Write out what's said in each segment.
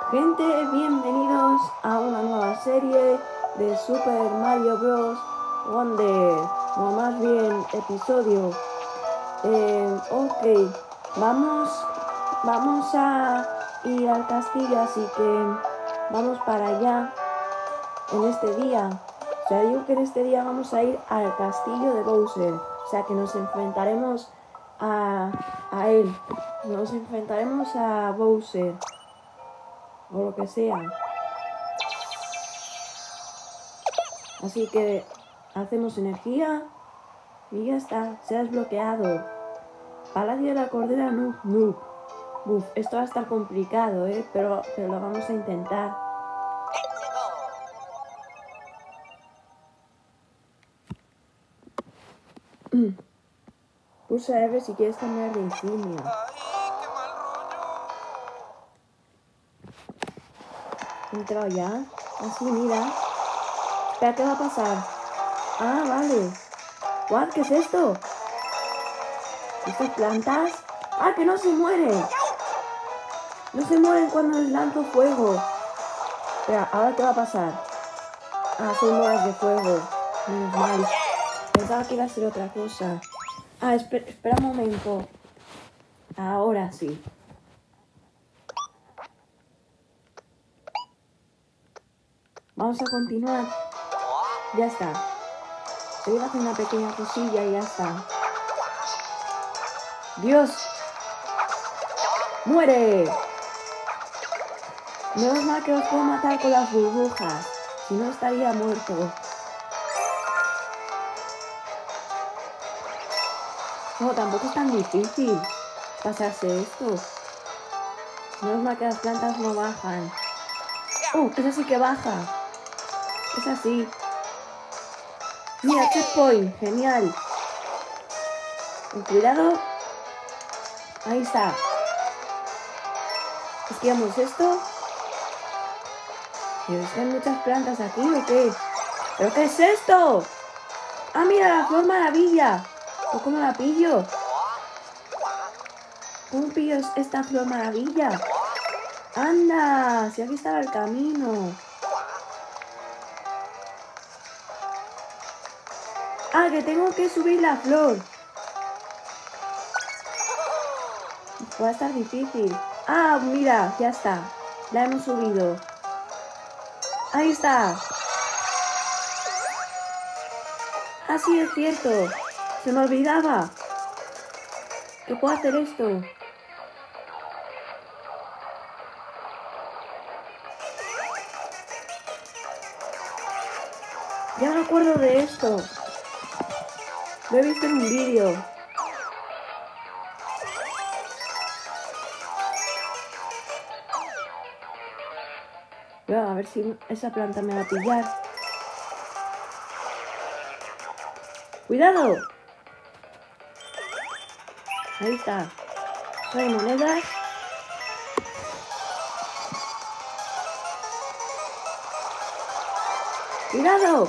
Gente, bienvenidos a una nueva serie de Super Mario Bros. Wonder, o más bien episodio. Ok, vamos a ir al castillo, así que vamos para allá en este día. O sea, digo que en este día vamos a ir al castillo de Bowser. O sea, que nos enfrentaremos a él. Nos enfrentaremos a Bowser. O lo que sea. Así que hacemos energía y ya está, se ha desbloqueado. Palacio de la Cordera Noob. Uf, esto va a estar complicado, pero lo vamos a intentar. Pulsa R si quieres cambiar de insignia. ¡Ay, qué mal rollo! ¿He entrado ya? Así, mira. Espera, ¿qué va a pasar? Ah, vale. ¿What? ¿Qué es esto? ¿Estas plantas? ¡Ah, que no se mueren! No se mueren cuando les lanzo fuego. Espera, ¿ahora qué va a pasar? Ah, son bolas de fuego. Menos mal. Pensaba que iba a ser otra cosa. Ah, espera un momento. Ahora sí. Vamos a continuar. Ya está. Se iba a hacer una pequeña cosilla y ya está. ¡Dios! ¡Muere! Menos mal que os puedo matar con las burbujas. Si no, estaría muerto. No, tampoco es tan difícil pasarse esto. Menos mal que las plantas no bajan. Esa sí que baja. Es así. Mira, checkpoint. Genial. Con cuidado. Ahí está. Esquivamos esto. ¿Pero es que hay muchas plantas aquí o qué? ¿Pero qué es esto? ¡Ah, mira, la flor maravilla! ¿O cómo la pillo? ¿Cómo pillo esta flor maravilla? ¡Anda! Si aquí estaba el camino. ¡Ah, que tengo que subir la flor! Va a estar difícil. ¡Ah, mira! Ya está. La hemos subido. ¡Ahí está! ¡Ah, sí, es cierto! ¡Se me olvidaba! ¿Qué puedo hacer esto? Ya me acuerdo de esto. Lo he visto en un vídeo. A ver si esa planta me va a pillar. ¡Cuidado! Ahí está. Hay monedas. ¡Cuidado!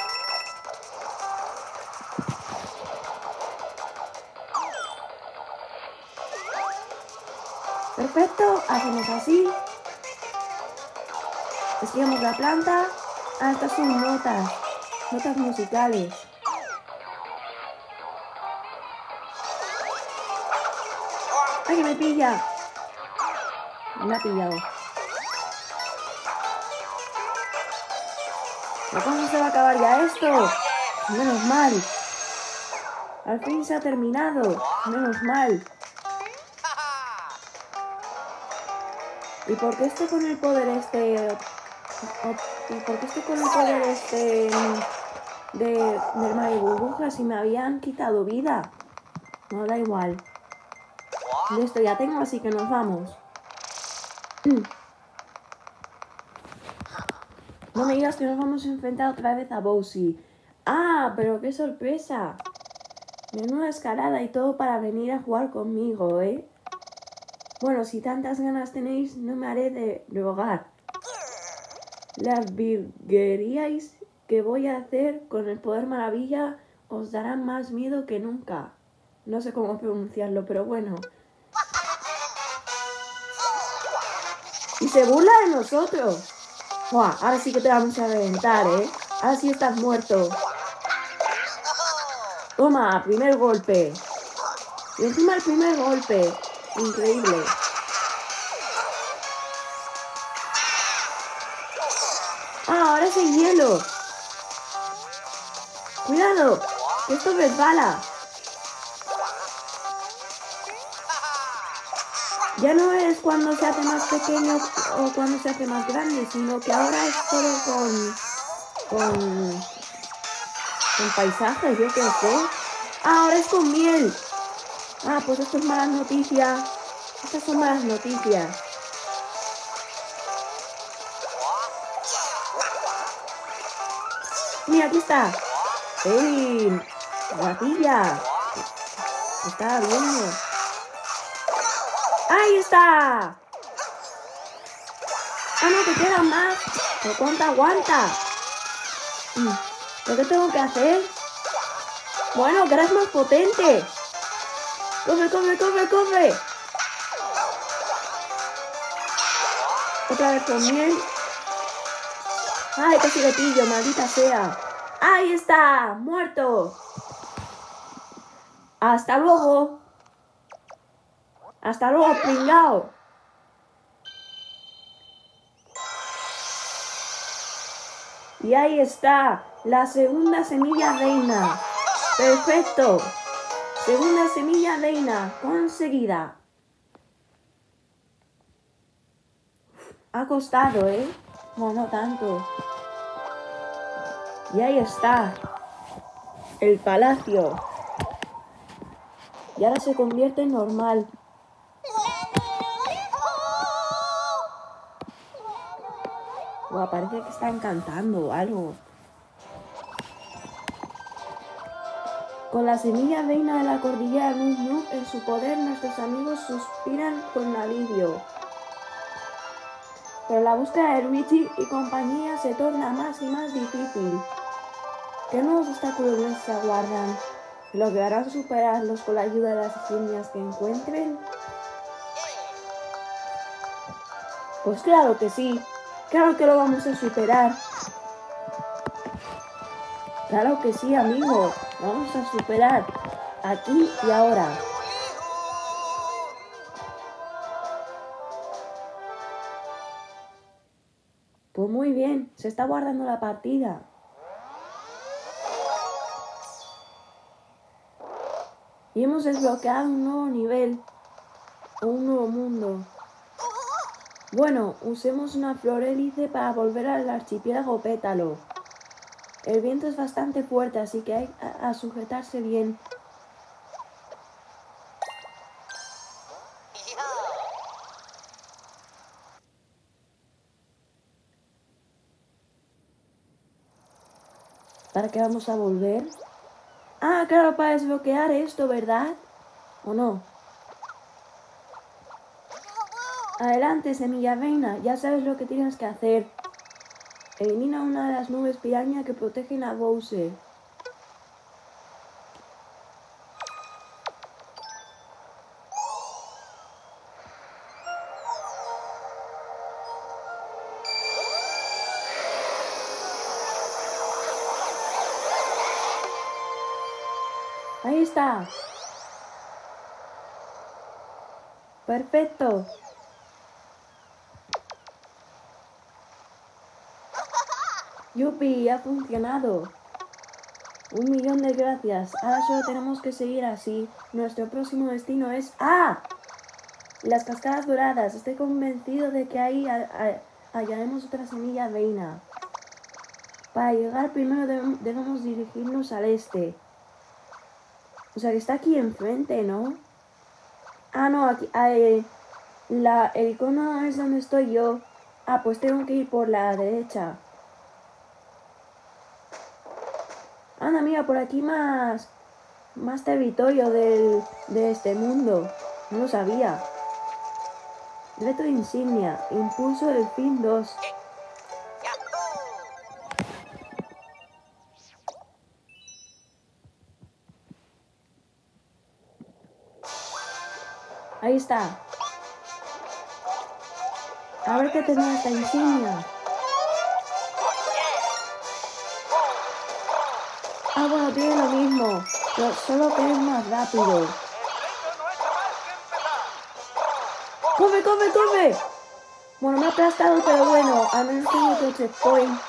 Perfecto. Hacemos así. Esquivamos la planta. Ah, estas son notas. Notas musicales. ¡Ay, que me pilla! Me ha pillado. ¿Pero cómo se va a acabar ya esto? Menos mal. Al fin se ha terminado. Menos mal. ¿Y por qué estoy con el poder este? ¿Y por qué estoy con el poder este del Mario Burbujas si me habían quitado vida? No, da igual. Listo, ya tengo, así que nos vamos. No me digas que nos vamos a enfrentar otra vez a Bowser. ¡Ah! ¡Pero qué sorpresa! Menuda escalada y todo para venir a jugar conmigo, ¿eh? Bueno, si tantas ganas tenéis, no me haré de rogar. Las virguerías que voy a hacer con el poder maravilla os darán más miedo que nunca. No sé cómo pronunciarlo, pero bueno. Y se burla de nosotros. Buah, ahora sí que te vamos a reventar, ¿eh? Ahora sí estás muerto. Toma, primer golpe. Y encima el primer golpe. Increíble. Ah, ahora es en hielo. Cuidado, que esto resbala. Ya no es cuando se hace más pequeño o cuando se hace más grande, sino que ahora es todo con paisajes, yo qué sé. Ah, ahora es con miel. Ah, pues esto es malas noticias. Estas son malas noticias. Mira, aquí está. ¡Ey! ¡Ratilla! Estaba viendo. ¡Ahí está! ¡Ah, no, que quedan más! ¿Pero cuánto aguanta? ¿Pero qué tengo que hacer? Bueno, que eres más potente. ¡Corre, corre, corre, corre! Otra vez con miel. ¡Ay, casi le pillo, maldita sea! ¡Ahí está! ¡Muerto! ¡Hasta luego! ¡Hasta luego, pringao! Y ahí está, la segunda semilla reina. ¡Perfecto! Segunda semilla reina, conseguida. Ha costado, ¿eh? No, no tanto. Y ahí está, el palacio. Y ahora se convierte en normal. Buah, parece que están cantando o algo. Con la semilla reina de la cordillera Nub Nub en su poder, nuestros amigos suspiran con alivio. Pero la búsqueda de Luigi y compañía se torna más y más difícil. ¿Qué nuevos obstáculos les aguardan? ¿Lograrán superarlos con la ayuda de las líneas que encuentren? Pues claro que sí. Claro que lo vamos a superar. Claro que sí, amigo. Lo vamos a superar. Aquí y ahora. Pues muy bien. Se está guardando la partida. Y hemos desbloqueado un nuevo nivel. O un nuevo mundo. Bueno, usemos una flor hélice para volver al archipiélago Pétalo. El viento es bastante fuerte, así que hay a sujetarse bien. ¿Para qué vamos a volver? Ah, claro, para desbloquear esto, ¿verdad? ¿O no? Adelante, semilla reina, ya sabes lo que tienes que hacer. Elimina una de las nubes piraña que protegen a Bowser. Ahí está. Perfecto. Yupi, ha funcionado. 1.000.000 de gracias. Ahora solo tenemos que seguir así. Nuestro próximo destino es... ¡Ah! Las cascadas doradas. Estoy convencido de que ahí hallaremos otra semilla reina. Para llegar primero debemos dirigirnos al este. O sea que está aquí enfrente, ¿no? Ah, no, aquí... el icono es donde estoy yo. Ah, pues tengo que ir por la derecha. Anda, mira, por aquí más territorio de este mundo. No lo sabía. Reto de insignia. Impulso del fin 2. Ahí está. A ver qué tenía esta insignia. Ah, bueno, tiene lo mismo, pero solo que es más rápido. ¡Corre, corre, corre! Bueno, me ha aplastado, pero bueno, al menos tengo otro checkpoint.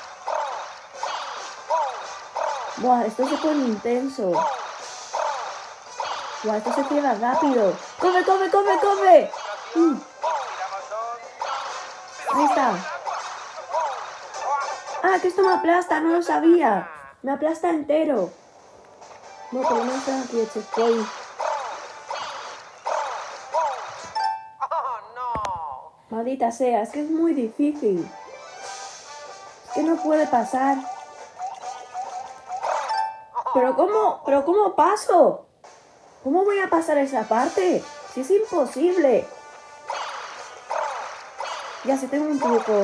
Buah, esto se pone intenso. Buah, esto se cierra rápido. ¡Corre, corre, corre, corre! Ahí está. Ah, que esto me aplasta, no lo sabía. Me aplasta entero. No, por lo menos tengo aquí el checkpoint. Maldita sea, es que es muy difícil. Es que no puede pasar. ¿Pero cómo paso? ¿Cómo voy a pasar esa parte? Si es imposible. Ya sé, tengo un truco.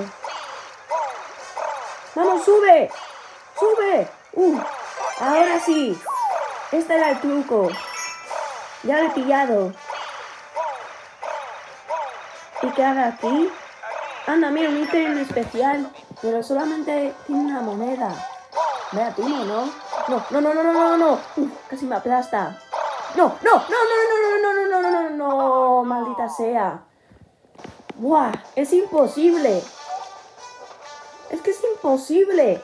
¡Vamos, sube! ¡Sube! Ahora sí. Este era el truco. Ya lo he pillado. ¿Y qué haga aquí? Anda, mira, un ítem especial. Pero solamente tiene una moneda. Vaya timo, ¿no? No. Casi me aplasta. No. Maldita sea. ¡Buah! Es imposible. Es que es imposible.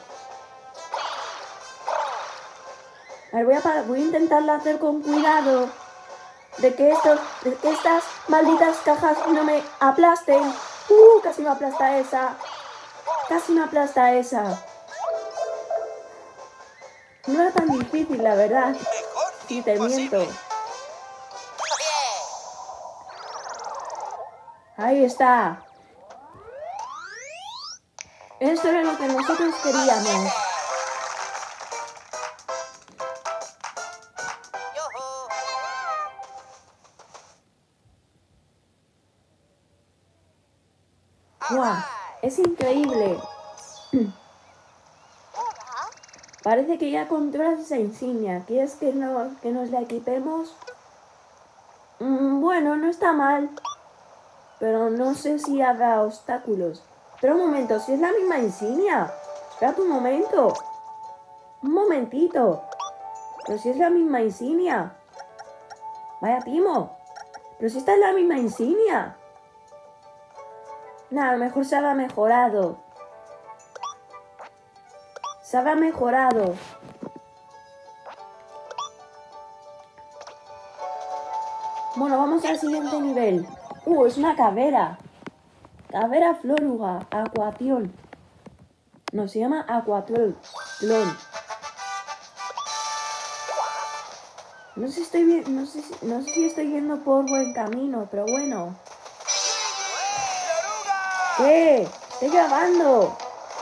A ver, voy a intentarlo hacer con cuidado. De que estas malditas cajas no me aplasten. Casi me aplasta esa. Casi me aplasta esa. No era tan difícil, la verdad. Sí, te miento. Ahí está. Esto era lo que nosotros queríamos. ¡Guau! Es increíble. Parece que ya controlas esa insignia. ¿Quieres que nos la equipemos? Bueno, no está mal. Pero no sé si habrá obstáculos. Pero un momento, si es la misma insignia. Espérate un momento. Un momentito. Pero si es la misma insignia. Vaya timo. Pero si esta es la misma insignia. Nah, a lo mejor se habrá mejorado. Se habrá mejorado. Bueno, vamos al siguiente nivel. Es una calavera. Calavera Flóruga. Aquation. No, se llama Aquatlón. No sé si estoy yendo por buen camino, pero bueno. ¿Qué? Estoy grabando.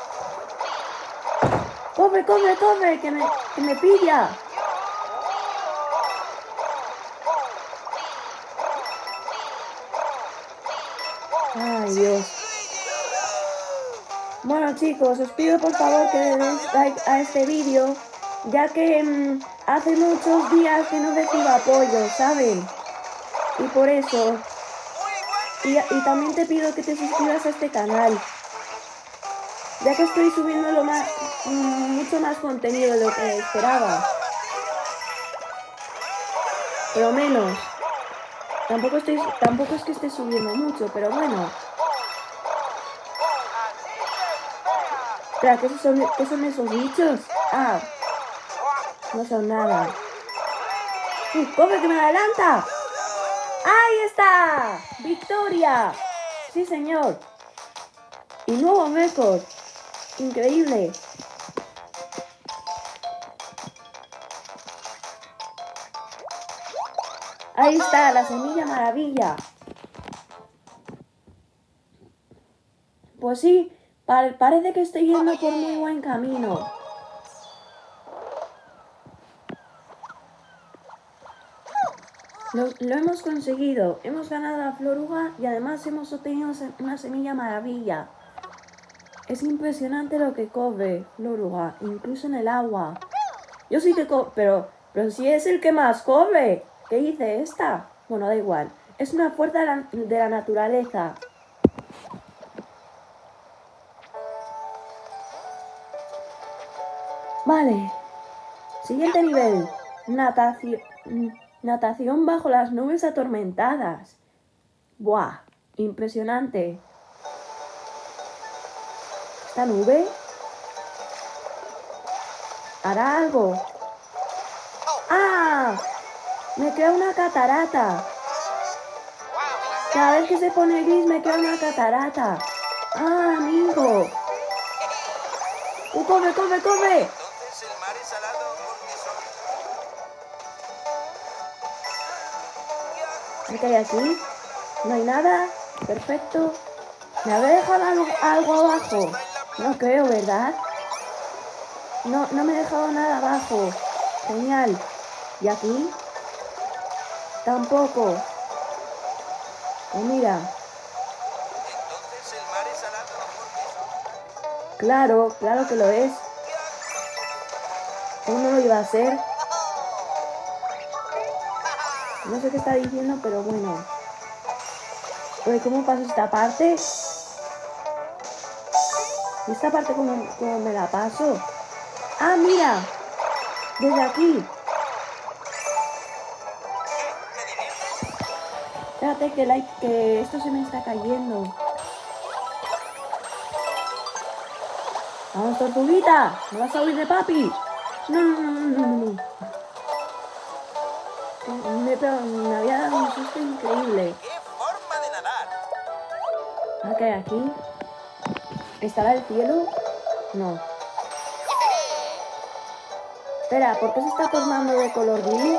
¡Corre, que me pilla! Ay, Dios. Bueno, chicos, os pido por favor que le deis like a este vídeo, ya que hace muchos días que no recibo apoyo, ¿saben? Y por eso. Y también te pido que te suscribas a este canal, ya que estoy subiendo mucho más contenido de lo que esperaba. Pero menos. Tampoco es que esté subiendo mucho, pero bueno. Espera, ¿qué son esos bichos? Ah, no son nada. ¡Corre que me adelanta! ¡Ahí está! ¡Victoria! Sí, señor. Y nuevo récord. Increíble. Ahí está, la semilla maravilla. Pues sí, parece que estoy yendo por muy buen camino. Lo hemos conseguido. Hemos ganado la Flóruga y además hemos obtenido una semilla maravilla. Es impresionante lo que corre Flóruga, incluso en el agua. Yo sí que pero si es el que más corre. ¿Qué dice esta? Bueno, da igual. Es una fuerza de la naturaleza. Vale. Siguiente nivel. Natación bajo las nubes atormentadas. Buah, impresionante. ¿Esta nube hará algo? ¡Ah! Me crea una catarata. Cada vez que se pone gris me crea una catarata. ¡Ah, amigo! ¡Corre, corre, corre! Entonces el mar es salado porque son... ¿Qué hay aquí? ¿No hay nada? Perfecto. ¿Me habré dejado algo abajo? No creo, ¿verdad? No me he dejado nada abajo. Genial. ¿Y aquí? Tampoco. Pues mira. Entonces el mar es salado porque son... Claro que lo es. ¿Cómo no lo iba a ser? No sé qué está diciendo, pero bueno. Oye, ¿cómo paso esta parte? ¿Y esta parte cómo me la paso? ¡Ah, mira! Desde aquí. Espérate que esto se me está cayendo. ¡Vamos, tortuguita! ¿Me vas a huir de papi? No. Me había dado un susto increíble. ¡Qué forma de nadar! ¿Ah, qué hay aquí? ¿Estará el cielo? No. Espera, ¿por qué se está tornando de color gris?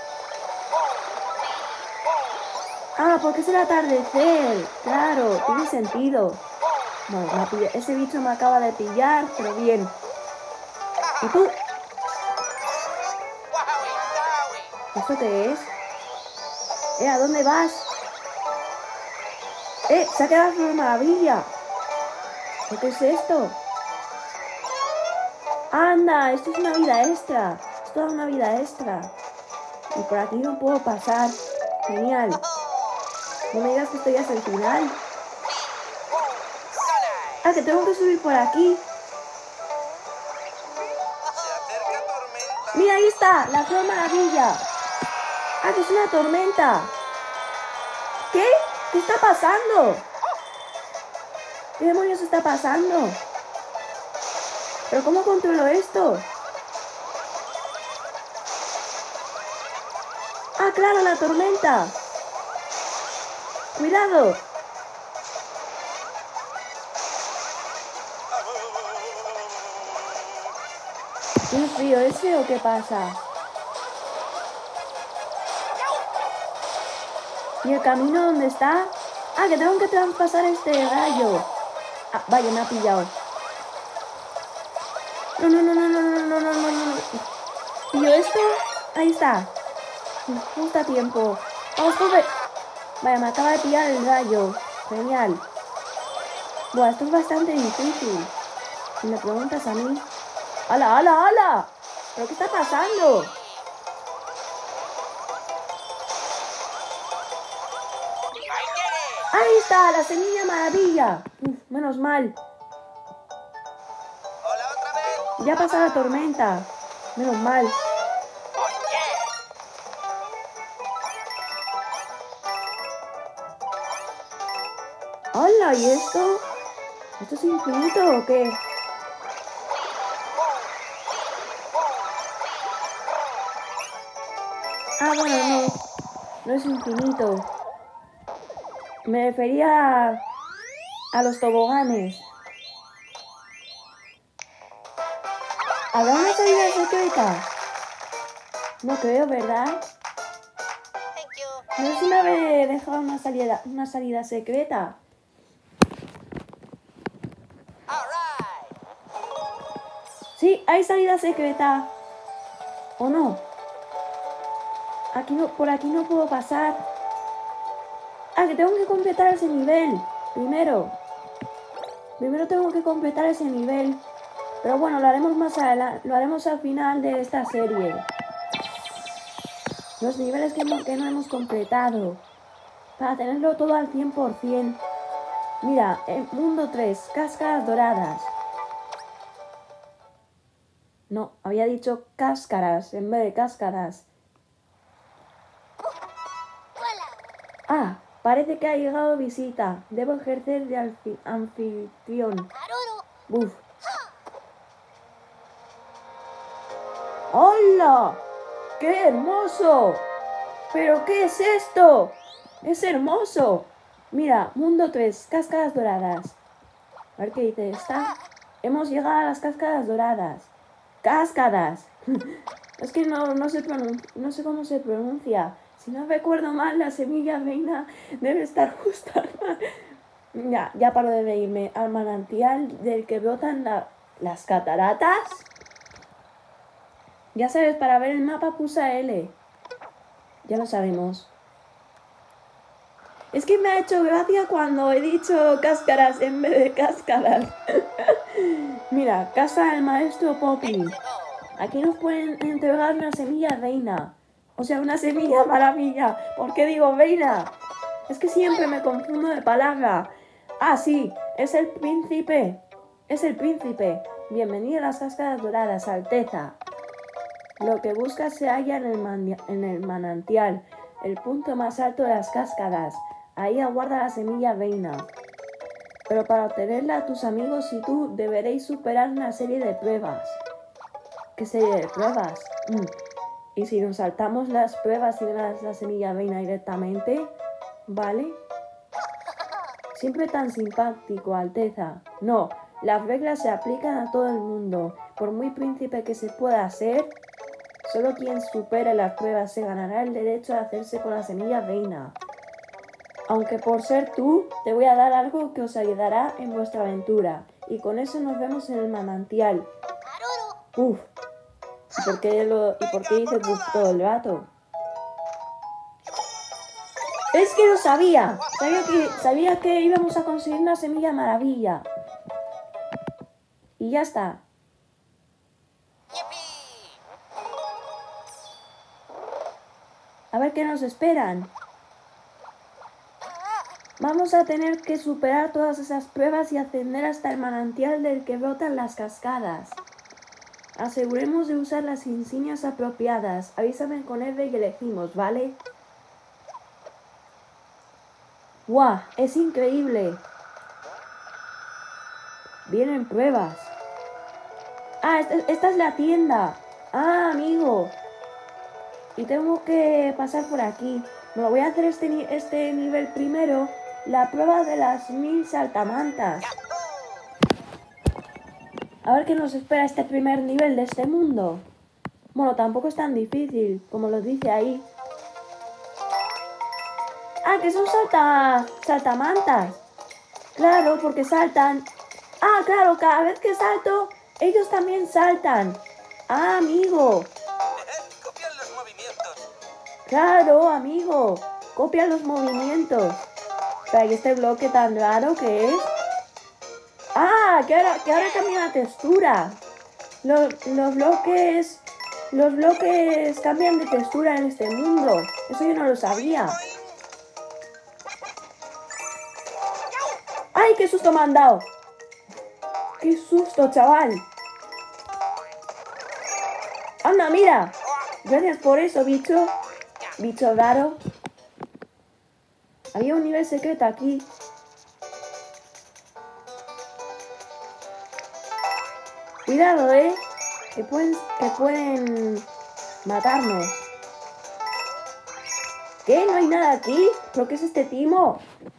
Ah, porque es el atardecer. Claro, tiene sentido. Bueno, ese bicho me acaba de pillar, pero bien. ¿Y tú? ¿Esto qué es? ¿A dónde vas? Se ha quedado una maravilla. ¿Qué es esto? ¡Anda! Esto es una vida extra. Es toda una vida extra. Y por aquí no puedo pasar. Genial. No me digas que esto ya es el final. Ah, que tengo que subir por aquí. Se acerca tormenta. ¡Mira, ahí está! ¡La flor maravilla! ¡Ah, que es una tormenta! ¿Qué? ¿Qué está pasando? ¿Qué demonios está pasando? ¿Pero cómo controlo esto? ¡Ah, claro, la tormenta! ¡Cuidado! ¿Tiene frío ese o qué pasa? ¿Y el camino dónde está? ¡Ah, que tengo que traspasar este rayo! Ah, vaya, me ha pillado. No. ¿Pillo esto? Ahí está. Justo a tiempo. ¡Vamos, corre! Vaya, me acaba de pillar el rayo. Genial. Buah, esto es bastante difícil. Si me preguntas a mí... ¡Hala! ¿Pero qué está pasando? ¡Ahí está! ¡La semilla maravilla! Menos mal. Hola otra vez. Ya pasa la tormenta. Menos mal. ¡Hola! ¿Y esto? ¿Esto es infinito o qué? Ah, bueno, no es infinito. Me refería a los toboganes. ¿Habrá una salida secreta? No creo, ¿verdad? No sé si me habré dejado una salida secreta. Sí, hay salida secreta. ¿O no? Por aquí no puedo pasar. Ah, que tengo que completar ese nivel. Primero tengo que completar ese nivel. Pero bueno, lo haremos más adelante. Lo haremos al final de esta serie. Los niveles que no hemos completado. Para tenerlo todo al 100%. Mira, mundo 3, cáscaras doradas. No, había dicho cáscaras en vez de cáscaras. Ah, parece que ha llegado visita. Debo ejercer de anfitrión. Buf. ¡Hola! ¡Qué hermoso! ¿Pero qué es esto? ¡Es hermoso! Mira, mundo 3, cascadas doradas. A ver qué dice esta. Hemos llegado a las cascadas doradas. ¡Cascadas! Es que no sé cómo se pronuncia. Si no recuerdo mal, la semilla reina debe estar justo ya paro de reírme. Al manantial del que brotan las cataratas. Ya sabes, para ver el mapa pulsa L. Ya lo sabemos. Es que me ha hecho gracia cuando he dicho cáscaras en vez de cáscaras. Mira, casa del maestro Poppy. Aquí nos pueden entregar una semilla reina. O sea, una semilla maravilla. ¿Por qué digo reina? Es que siempre me confundo de palabra. Ah, sí, es el príncipe. Es el príncipe. Bienvenido a las cascadas doradas, Alteza. Lo que buscas se halla en el manantial, el punto más alto de las cascadas. Ahí aguarda la semilla reina. Pero para obtenerla, tus amigos y tú deberéis superar una serie de pruebas. ¿Qué serie de pruebas? ¿Y si nos saltamos las pruebas y das la semilla reina directamente? ¿Vale? Siempre tan simpático, Alteza. No, las reglas se aplican a todo el mundo. Por muy príncipe que se pueda ser, solo quien supere las pruebas se ganará el derecho a hacerse con la semilla reina. Aunque por ser tú, te voy a dar algo que os ayudará en vuestra aventura. Y con eso nos vemos en el manantial. Uf. ¿Y por qué dices buf todo el rato? Es que lo sabía. Sabía que íbamos a conseguir una semilla maravilla. Y ya está. A ver qué nos esperan. Vamos a tener que superar todas esas pruebas y ascender hasta el manantial del que brotan las cascadas. Aseguremos de usar las insignias apropiadas. Avísame con R y elegimos, ¿vale? ¡Guau! ¡Es increíble! Vienen pruebas. Ah, esta es la tienda. Ah, amigo. Y tengo que pasar por aquí. Me voy a hacer este nivel primero. La prueba de las 1000 saltamantas. A ver qué nos espera este primer nivel de este mundo. Bueno, tampoco es tan difícil, como lo dice ahí. Ah, que son saltamantas. Claro, porque saltan. Ah, claro, cada vez que salto, ellos también saltan. Ah, amigo. Copian los movimientos. Claro, amigo. Copia los movimientos. Pero ¿y este bloque tan raro que es? Ah, que ahora cambia la textura. Los bloques cambian de textura en este mundo. Eso yo no lo sabía. ¡Ay, qué susto me han dado! ¡Qué susto, chaval! ¡Anda, mira! Gracias por eso, bicho. Bicho raro. Había un nivel secreto aquí. Cuidado, que pueden matarnos. ¿Qué? ¿No hay nada aquí? ¿Pero qué es este timo?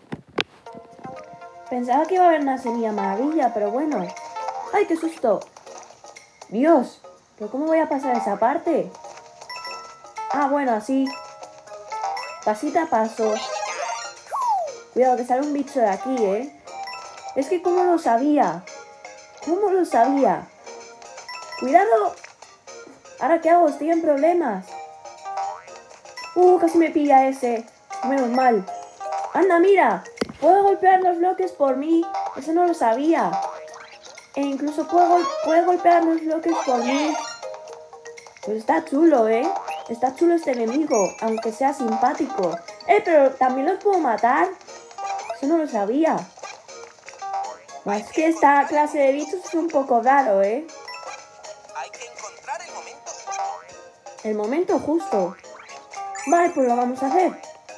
Pensaba que iba a haber una semilla maravilla, pero bueno. ¡Ay, qué susto! ¡Dios! ¿Pero cómo voy a pasar esa parte? Ah, bueno, así. Pasito a paso. Cuidado, que sale un bicho de aquí, Es que ¿cómo lo sabía? ¿Cómo lo sabía? ¡Cuidado! ¿Ahora qué hago? Estoy en problemas. Casi me pilla ese. Menos mal. ¡Anda, mira! Puedo golpear los bloques por mí. Eso no lo sabía. E incluso puedo golpear los bloques por mí. Pues está chulo, Está chulo este enemigo, aunque sea simpático. Pero también los puedo matar. Eso no lo sabía. Es que esta clase de bichos es un poco raro, Hay que encontrar El momento justo. Vale, pues lo vamos a hacer.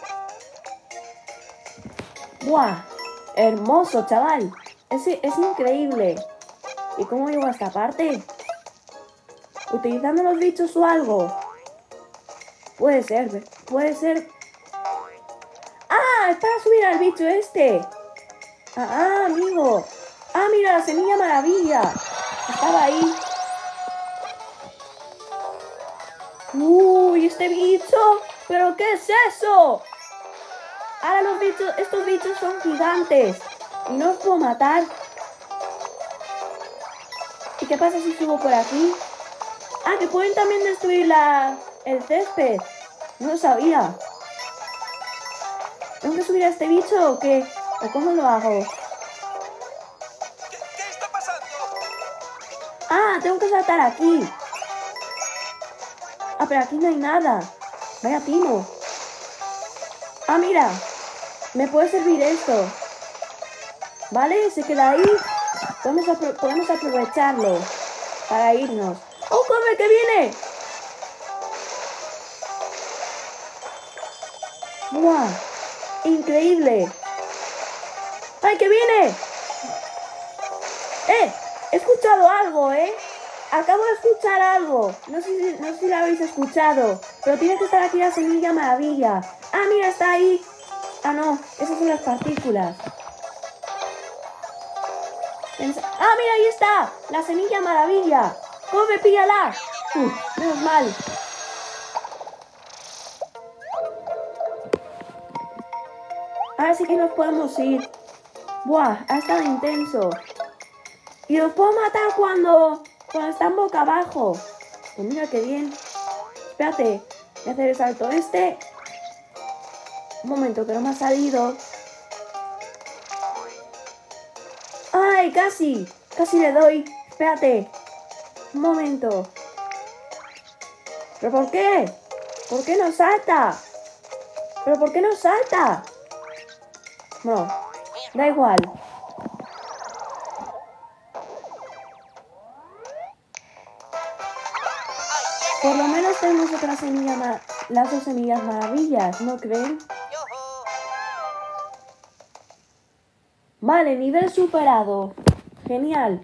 ¡Buah! Hermoso, chaval. Es increíble. ¿Y cómo llego a esta parte? ¿Utilizando los bichos o algo? Puede ser, puede ser. ¡Ah! Es para subir al bicho este. Amigo. Ah, mira, la semilla maravilla. Estaba ahí. ¡Uy, este bicho! ¿Pero qué es eso? Ahora estos bichos son gigantes. Y no los puedo matar. ¿Y qué pasa si subo por aquí? Ah, que pueden también destruir el césped. No lo sabía. ¿Tengo que subir a este bicho o qué? ¿O cómo lo hago? ¿Qué está pasando? Ah, tengo que saltar aquí. Ah, pero aquí no hay nada. Vaya timo. Ah, mira. Me puede servir esto. ¿Vale? Se queda ahí. Podemos aprovecharlo para irnos. ¡Oh, corre, que viene! ¡Buah! ¡Increíble! ¡Ay, que viene! He escuchado algo, Acabo de escuchar algo. No sé si lo habéis escuchado. Pero tiene que estar aquí la semilla maravilla. Ah, mira, está ahí. Ah, no. Esas son las partículas. Ah, mira, ahí está. La semilla maravilla. ¡Corre, píllala! Menos mal. Ahora sí que nos podemos ir. Buah, ha estado intenso. Y los puedo matar cuando están boca abajo. Pues mira qué bien. Espérate, voy a hacer el salto este. Un momento, que no me ha salido. ¡Ay, casi! Casi le doy. Espérate. Un momento. ¿Pero por qué? ¿Por qué no salta? ¿Pero por qué no salta? No, da igual. Por lo menos tenemos otra semilla, las 2 semillas maravillas, ¿no creen? Vale, nivel superado. Genial.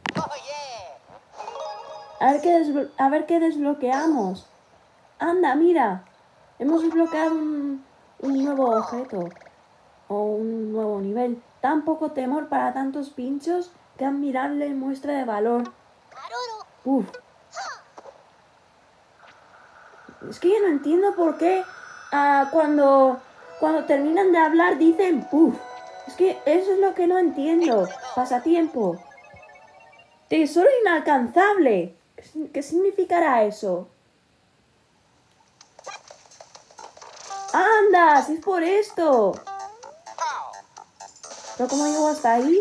A ver qué desbloqueamos. Anda, mira. Hemos desbloqueado un nuevo objeto. O un nuevo nivel. Tan poco temor para tantos pinchos. Que admirable muestra de valor. Uf. Es que yo no entiendo por qué cuando terminan de hablar dicen puf. Es que eso es lo que no entiendo. Pasatiempo. Tesoro inalcanzable. ¿Qué significará eso? ¡Anda! ¡Si es por esto! ¿Pero cómo llego hasta ahí?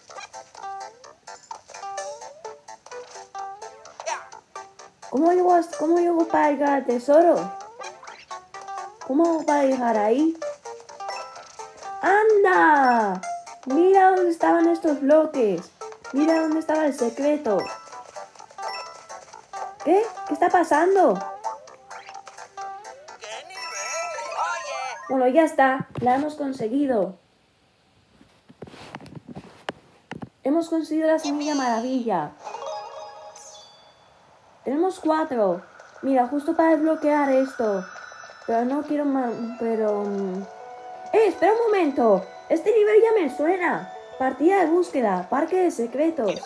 ¿Cómo llego para llegar al tesoro? ¿Cómo hago para llegar ahí? ¡Anda! Mira dónde estaban estos bloques. Mira dónde estaba el secreto. ¿Qué? ¿Qué está pasando? ¿Qué nivel? Oye. Bueno, ya está. La hemos conseguido. Hemos conseguido la semilla maravilla. Tenemos 4. Mira, justo para desbloquear esto. Pero no quiero más... Pero... espera un momento. Este nivel ya me suena. Partida de búsqueda. Parque de secretos.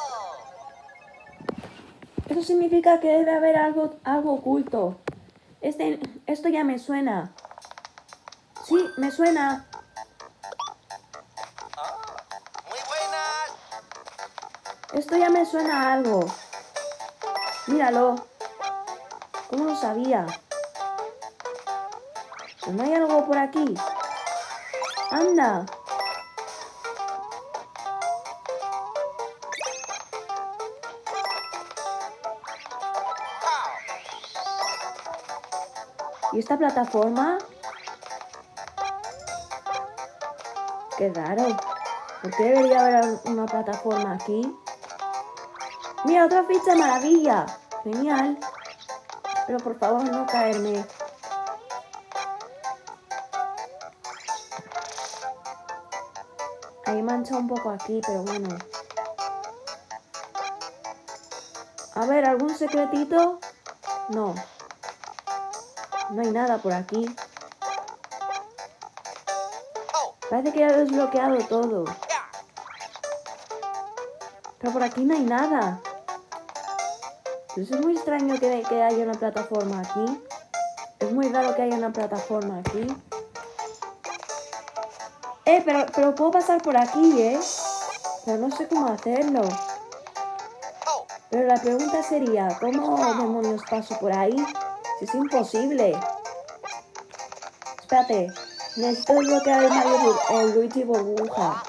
Eso significa que debe haber algo oculto. Esto ya me suena. Sí, me suena. Muy buenas. Esto ya me suena a algo. Míralo. ¿Cómo lo sabía? ¿No hay algo por aquí? ¡Anda! ¿Y esta plataforma? Qué raro. ¿Por qué debería haber una plataforma aquí? ¡Mira, otra ficha maravilla! ¡Genial! Pero por favor no caerme. Ahí mancha un poco aquí, pero bueno. A ver, ¿algún secretito? No. No hay nada por aquí. Parece que ya he desbloqueado todo. Pero por aquí no hay nada. Pues es muy extraño que haya una plataforma aquí. Es muy raro que haya una plataforma aquí. Pero puedo pasar por aquí, Pero no sé cómo hacerlo. Pero la pregunta sería, ¿cómo demonios paso por ahí? Si es imposible. Espérate, necesito desbloquear el Luigi Burbuja.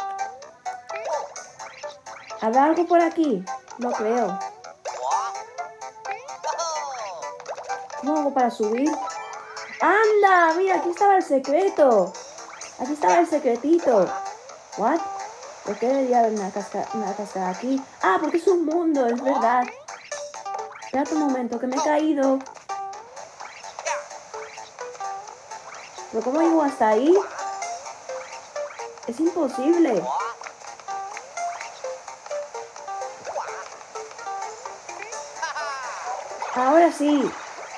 ¿Habrá algo por aquí? No creo. ¿Cómo hago para subir? ¡Anda! Mira, aquí estaba el secreto. Aquí estaba el secretito. ¿What? ¿Por qué debería haber una cascada aquí? Ah, porque es un mundo, es verdad. Espérate un momento, que me he caído. ¿Pero cómo llego hasta ahí? Es imposible. Ahora sí.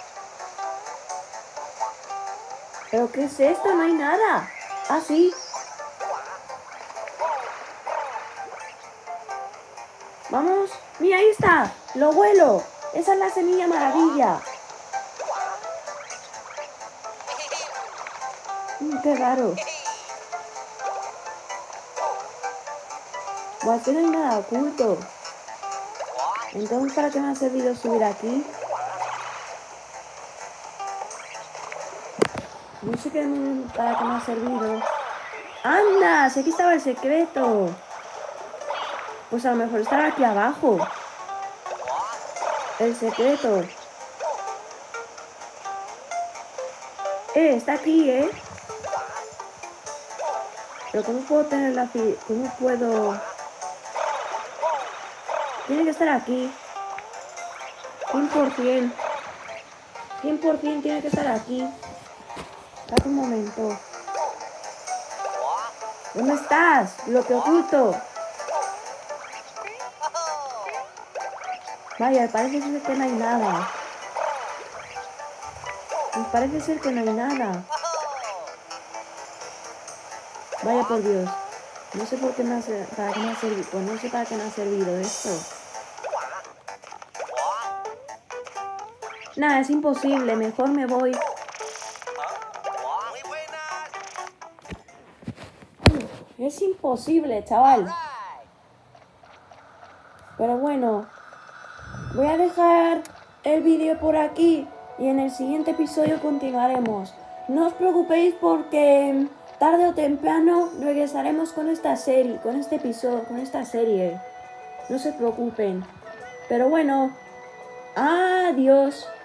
¿Pero qué es esto? No hay nada. Ah, sí. Vamos. Mira, ahí está. Lo huelo. Esa es la semilla maravilla. Qué raro. Buah, es que no hay nada oculto. Entonces, ¿para qué me ha servido subir aquí? No sé para qué me ha servido. ¡Anda! Si aquí estaba el secreto. Pues a lo mejor estaba aquí abajo. El secreto. Está aquí, Pero ¿cómo puedo tener ¿Cómo puedo...? Tiene que estar aquí. 100%. 100% tiene que estar aquí. Espérate un momento. ¿Dónde estás? Lo que oculto. Vaya, parece ser que no hay nada. Pues parece ser que no hay nada. Vaya por Dios. No sé por qué para qué me ha servido. Pues no sé para qué me ha servido esto. Nada, es imposible. Mejor me voy. Es imposible, chaval. Pero bueno, voy a dejar el vídeo por aquí y en el siguiente episodio continuaremos. No os preocupéis porque tarde o temprano regresaremos con esta serie, con este episodio, con esta serie. No se preocupen. Pero bueno, adiós.